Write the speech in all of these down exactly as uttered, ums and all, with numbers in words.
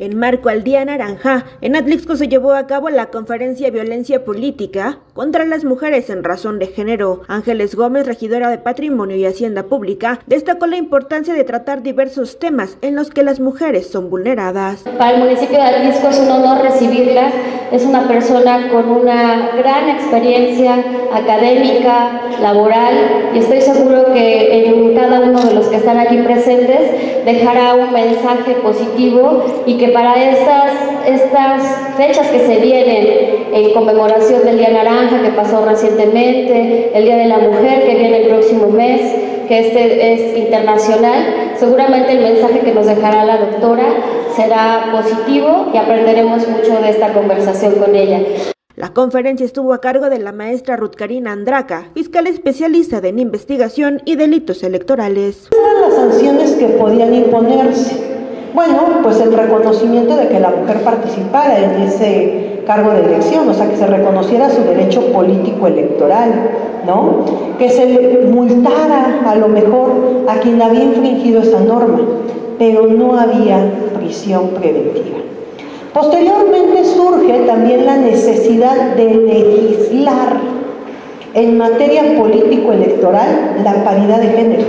En marco al Día Naranja, en Atlixco se llevó a cabo la conferencia Violencia Política contra las Mujeres en Razón de Género. Ángeles Gómez, regidora de Patrimonio y Hacienda Pública, destacó la importancia de tratar diversos temas en los que las mujeres son vulneradas. Para el municipio de Atlixco es un honor recibirla. Es una persona con una gran experiencia académica, laboral, y estoy seguro que en cada uno de los que están aquí presentes dejará un mensaje positivo y que para estas, estas fechas que se vienen en conmemoración del Día Naranja que pasó recientemente, el Día de la Mujer que viene el próximo mes, que este es internacional, seguramente el mensaje que nos dejará la doctora será positivo y aprenderemos mucho de esta conversación con ella. La conferencia estuvo a cargo de la maestra Ruth Karina Andraca, fiscal especialista en investigación y delitos electorales. ¿Cuáles eran las sanciones que podían imponerse? Bueno, pues el reconocimiento de que la mujer participara en ese cargo de elección, o sea, que se reconociera su derecho político electoral, ¿no? Que se multara a lo mejor a quien había infringido esa norma, pero no había prisión preventiva. Posteriormente surge también la necesidad de legislar en materia político-electoral la paridad de género.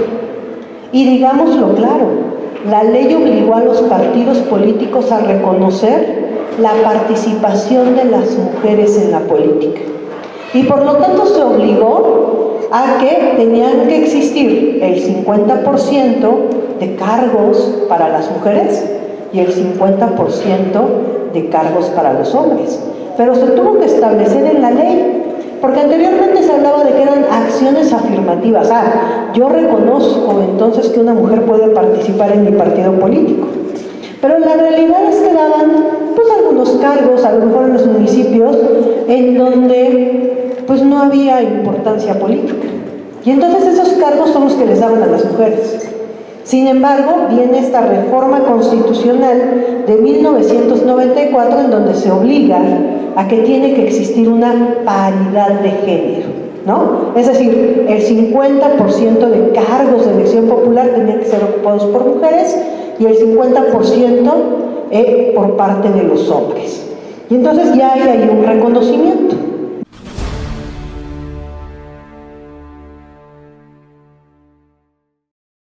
Y digámoslo claro, la ley obligó a los partidos políticos a reconocer la participación de las mujeres en la política. Y por lo tanto se obligó a que tenían que existir el cincuenta por ciento de cargos para las mujeres y el cincuenta por ciento de cargos para los hombres. Pero se tuvo que establecer en la ley, porque anteriormente se hablaba de que eran acciones afirmativas. Ah, yo reconozco entonces que una mujer puede participar en mi partido político. Pero la realidad es que daban pues algunos cargos, a lo mejor en los municipios, en donde pues no había importancia política. Y entonces esos cargos son los que les daban a las mujeres. Sin embargo, viene esta reforma constitucional de mil novecientos noventa y cuatro en donde se obliga a que tiene que existir una paridad de género, ¿no? Es decir, el cincuenta por ciento de cargos de elección popular tenían que ser ocupados por mujeres y el cincuenta por ciento eh, por parte de los hombres. Y entonces ya hay ahí un reconocimiento.